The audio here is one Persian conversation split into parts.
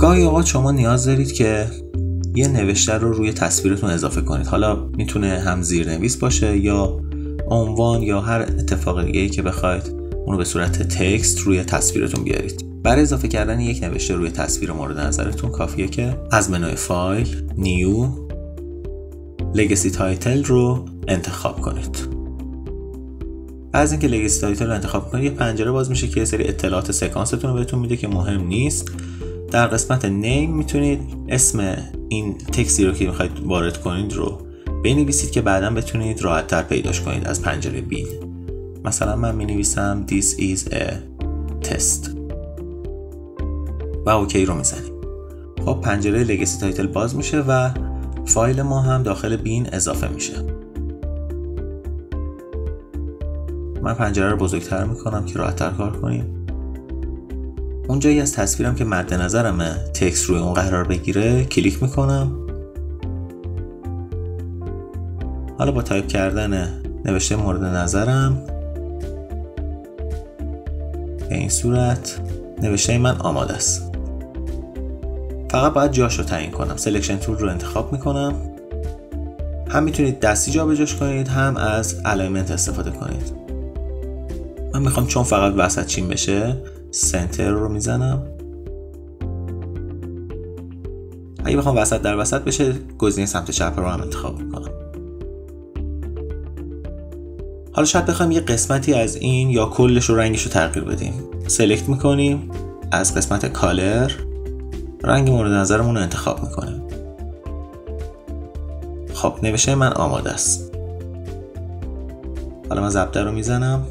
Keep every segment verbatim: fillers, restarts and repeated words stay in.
گاهی اوقات شما نیاز دارید که یه نوشته رو روی تصویرتون اضافه کنید. حالا میتونه هم زیرنویس باشه یا عنوان یا هر اتفاق دیگه‌ای که بخواید اونو به صورت تکست روی تصویرتون بیارید. برای اضافه کردن یک نوشته روی تصویر مورد نظرتون کافیه که از منوی فایل، نیو، لگسی تایتل رو انتخاب کنید. از اینکه لگسی تایتل رو انتخاب کنید یه پنجره باز میشه که یه سری اطلاعات سکانستون رو بهتون میده که مهم نیست. در قسمت نیم میتونید اسم این تکستی رو که میخواید وارد کنید رو بنویسید که بعداً بتونید راحت‌تر پیداش کنید از پنجره بین. مثلا من مینویسم This is a test و اوکی رو میزنیم. خب پنجره لگسی تایتل باز میشه و فایل ما هم داخل بین اضافه میشه. من پنجره رو بزرگتر میکنم که راحت‌تر کار کنیم. اونجایی از تصویرم که مد نظرمه تکست روی اون قرار بگیره کلیک میکنم. حالا با تایپ کردن نوشته مورد نظرم به این صورت نوشته من آماده است. فقط باید جاش رو تعیین کنم. سلکشن تول رو انتخاب میکنم. هم میتونید دستی جابجاش کنید هم از الاینمنت استفاده کنید. من میخوام چون فقط وسط چین بشه سنتر رو میزنم. اگه بخوام وسط در وسط بشه گزینه سمت چپ رو هم انتخاب میکنم. حالا شاید بخوام یه قسمتی از این یا کلش رو رنگش رو تغییر بدیم. سلکت میکنیم، از قسمت کالر رنگ مورد نظرمون رو انتخاب میکنیم. خب نوشته من آماده است. حالا من ضبط رو میزنم.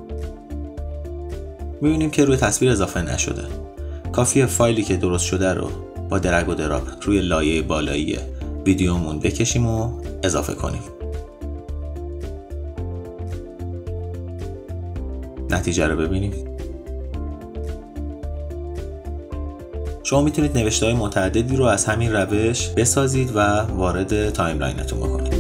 میبینیم که روی تصویر اضافه نشده. کافیه فایلی که درست شده رو با درگ و دراپ روی لایه بالایی ویدیومون بکشیم و اضافه کنیم. نتیجه رو ببینیم. شما میتونید نوشته‌های متعددی رو از همین روش بسازید و وارد تایملاینتون بکنید.